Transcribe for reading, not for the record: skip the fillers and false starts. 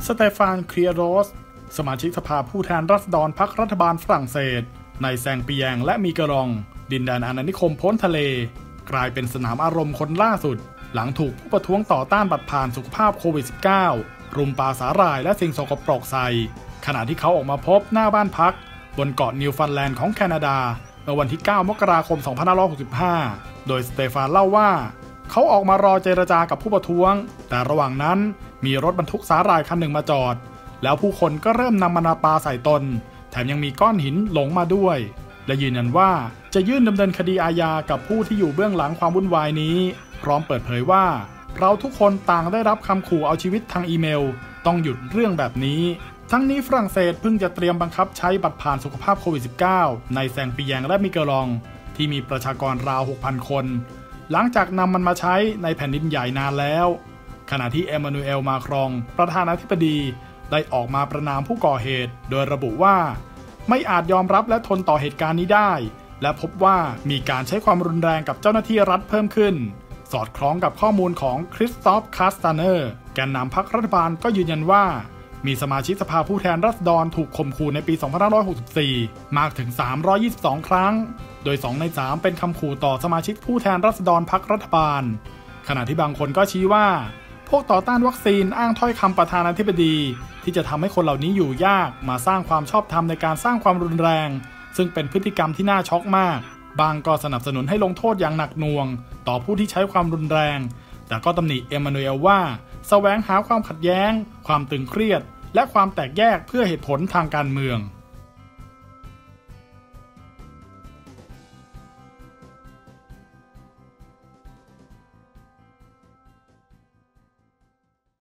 สเตฟานเครียโรสสมาชิกสภาผู้แทนราษฎรพรรครัฐบาลฝรั่งเศสในแซงปีแยงและมีเกรองดินแดนอาณานิคมพ้นทะเลกลายเป็นสนามอารมณ์คนล่าสุดหลังถูกผู้ประท้วงต่อต้านบัตรผ่านสุขภาพโควิด -19 รุมปาสาหร่ายและสิ่งสกปรกใส่ขณะที่เขาออกมาพบหน้าบ้านพักบนเกาะนิวฟันแลนด์ของแคนาดาเมื่อวันที่ 9 มกราคม 2565 โดยสเตฟานเล่าว่าเขาออกมารอเจรจากับผู้ประท้วงแต่ระหว่างนั้นมีรถบรรทุกสาหร่ายคันหนึ่งมาจอดแล้วผู้คนก็เริ่มนำมันปาใส่ตนแถมยังมีก้อนหินหลงมาด้วยและยืนยันว่าจะยื่นดำเนินคดีอาญากับผู้ที่อยู่เบื้องหลังความวุ่นวายนี้พร้อมเปิดเผยว่าเราทุกคนต่างได้รับคำขู่เอาชีวิตทางอีเมลต้องหยุดเรื่องแบบนี้ทั้งนี้ฝรั่งเศสเพิ่งจะเตรียมบังคับใช้บัตรผ่านสุขภาพโควิด -19 ในแซงปีแยงและมิเกลองที่มีประชากรราว 6,000 คนหลังจากนำมันมาใช้ในแผ่นดินใหญ่นานแล้วขณะที่เอมานูเอลมาครองประธานาธิบดีได้ออกมาประณามผู้ก่อเหตุโดยระบุว่าไม่อาจยอมรับและทนต่อเหตุการณ์นี้ได้และพบว่ามีการใช้ความรุนแรงกับเจ้าหน้าที่รัฐเพิ่มขึ้นสอดคล้องกับข้อมูลของคริสตอฟคาสตาเนอร์แกนนำพรรครัฐบาลก็ยืนยันว่ามีสมาชิกสภาผู้แทนราษฎรถูกข่มขู่ในปี 2564 มากถึง 322 ครั้งโดย 2 ใน 3 เป็นคำขู่ต่อสมาชิกผู้แทนราษฎรพรรครัฐบาลขณะที่บางคนก็ชี้ว่าพวกต่อต้านวัคซีนอ้างถ้อยคำประธานาธิบดีที่จะทำให้คนเหล่านี้อยู่ยากมาสร้างความชอบธรรมในการสร้างความรุนแรงซึ่งเป็นพฤติกรรมที่น่าช็อกมากบางก็สนับสนุนให้ลงโทษอย่างหนักหน่วงต่อผู้ที่ใช้ความรุนแรงแต่ก็ตำหนิเอมานูเอลว่าแสวงหาความขัดแย้งความตึงเครียดและความแตกแยกเพื่อเหตุผลทางการเมือง